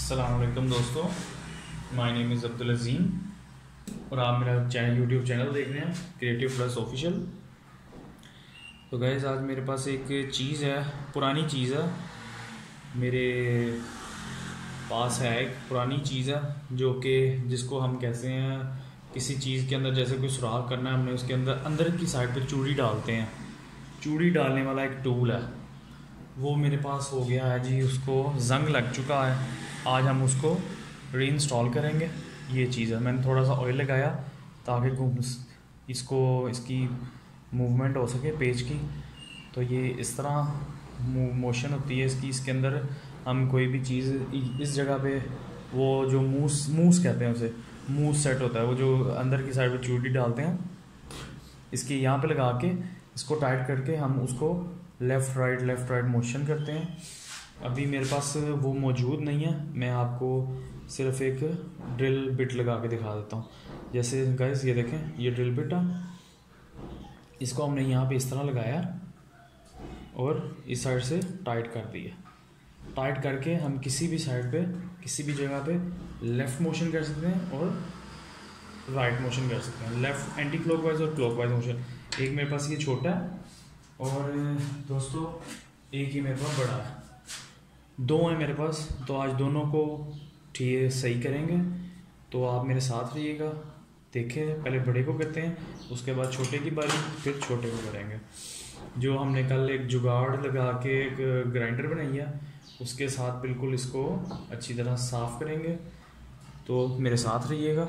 अस्सलाम वालेकुम दोस्तों, my name is Abdul Azeem और आप मेरा यूट्यूब चैनल देख रहे हैं क्रिएटिव प्लस ऑफिशियल। तो गाइस आज मेरे पास एक चीज़ है, पुरानी चीज़ है, मेरे पास है एक पुरानी चीज़ है जो कि जिसको हम कहते हैं किसी चीज़ के अंदर जैसे कोई सुराख करना है, हमने उसके अंदर की साइड पर चूड़ी डालते हैं। चूड़ी डालने वाला एक टूल है, वो मेरे पास हो गया है जी, उसको जंग लग चुका है। आज हम उसको रीइंस्टॉल करेंगे। ये चीज़ है, मैंने थोड़ा सा ऑयल लगाया ताकि इसकी मूवमेंट हो सके पेज की। तो ये इस तरह मोशन होती है इसके अंदर हम कोई भी चीज़ इस जगह पे, वो जो मूस कहते हैं उसे, मूस सेट होता है, वो जो अंदर की साइड पे चूड़ी डालते हैं, इसके यहाँ पे लगा के इसको टाइट करके हम उसको लेफ़्ट राइट मोशन करते हैं। अभी मेरे पास वो मौजूद नहीं है, मैं आपको सिर्फ एक ड्रिल बिट लगा के दिखा देता हूँ। जैसे गाइस ये देखें, ये ड्रिल बिट है, इसको हमने यहाँ पे इस तरह लगाया और इस साइड से टाइट कर दिया। टाइट करके हम किसी भी साइड पे, किसी भी जगह पे लेफ़्ट मोशन कर सकते हैं और राइट मोशन कर सकते हैं, लेफ़्ट एंटी क्लॉकवाइज और क्लॉकवाइज मोशन। एक मेरे पास ये छोटा है और दोस्तों एक ही मेरे पास बड़ा है, दो हैं मेरे पास। तो आज दोनों को ठीक सही करेंगे, तो आप मेरे साथ रहिएगा। देखें, पहले बड़े को करते हैं, उसके बाद छोटे की बारी, फिर छोटे को करेंगे। जो हमने कल एक जुगाड़ लगा के एक ग्राइंडर बनाई है, उसके साथ बिल्कुल इसको अच्छी तरह साफ़ करेंगे। तो मेरे साथ रहिएगा।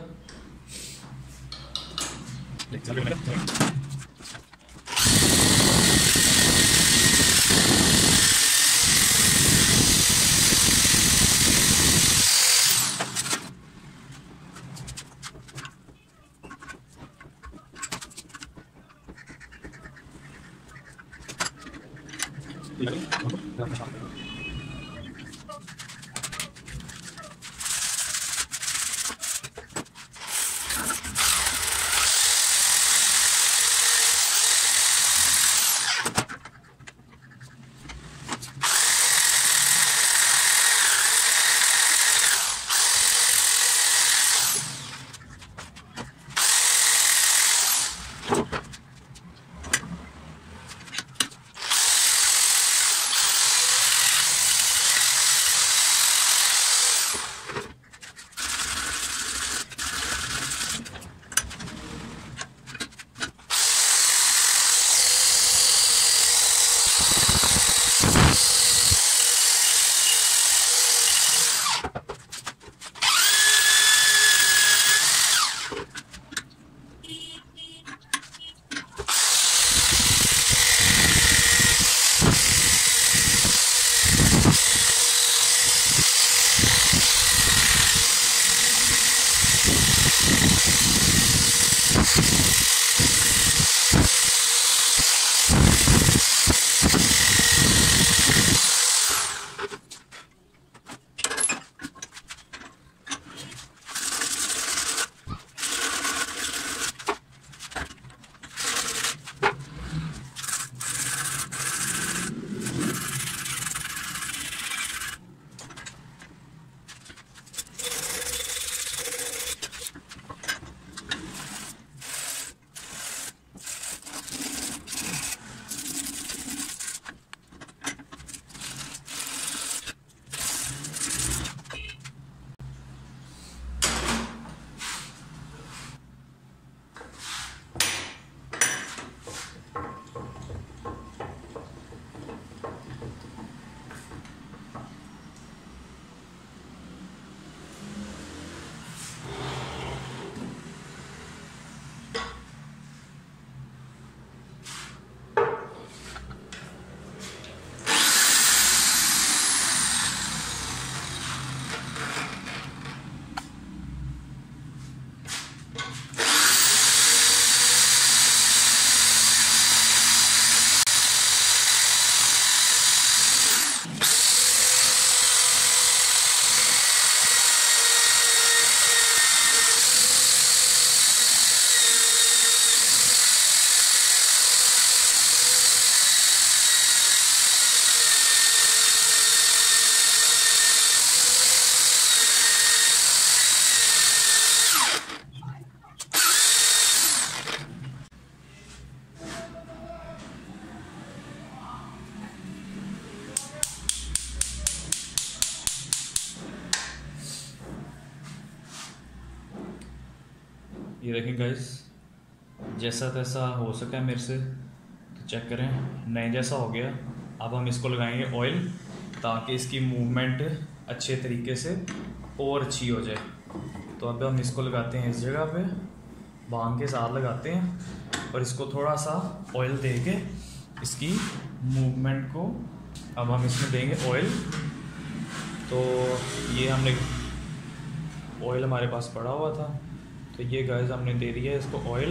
ये देखें गाइस, जैसा तैसा हो सका है मेरे से, तो चेक करें, नए जैसा हो गया। अब हम इसको लगाएंगे ऑयल, ताकि इसकी मूवमेंट अच्छे तरीके से और अच्छी हो जाए। तो अब हम इसको लगाते हैं इस जगह पे, बांध के साथ लगाते हैं और इसको थोड़ा सा ऑयल दे के इसकी मूवमेंट को अब हम इसमें देंगे ऑयल। तो ये हमने ऑयल हमारे पास पड़ा हुआ था, तो ये गाइस हमने दे दिया है इसको ऑयल।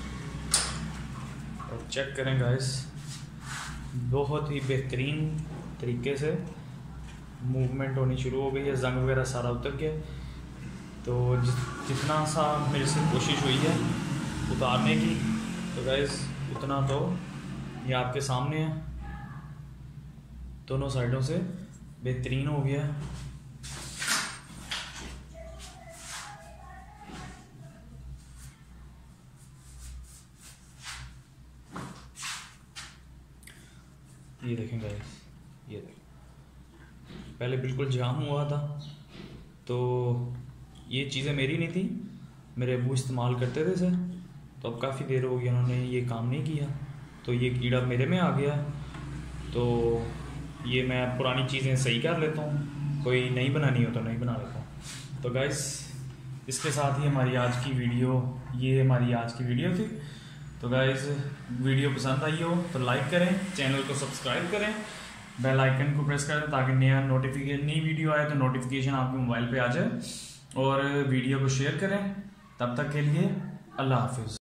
और चेक करें गाइस, बहुत ही बेहतरीन तरीके से मूवमेंट होनी शुरू हो गई है, जंग वगैरह सारा उतर गया। तो जितना सा मेरे से कोशिश हुई है उतारने की, तो गाइस उतना तो ये आपके सामने है, दोनों साइडों से बेहतरीन हो गया। ये देखें गाइस, ये देखें, पहले बिल्कुल जाम हुआ था। तो ये चीज़ें मेरी नहीं थी, मेरे अबू इस्तेमाल करते थे सर, तो अब काफ़ी देर हो गई उन्होंने ये काम नहीं किया, तो ये कीड़ा मेरे में आ गया। तो ये मैं पुरानी चीज़ें सही कर लेता हूँ, कोई नई बनानी हो तो नई बना लेता हूँ। तो गाइस इसके साथ ही हमारी आज की वीडियो थी। तो गाइस वीडियो पसंद आई हो तो लाइक करें, चैनल को सब्सक्राइब करें, बेल आइकन को प्रेस करें ताकि नई वीडियो आए तो नोटिफिकेशन आपके मोबाइल पे आ जाए, और वीडियो को शेयर करें। तब तक के लिए अल्लाह हाफिज़।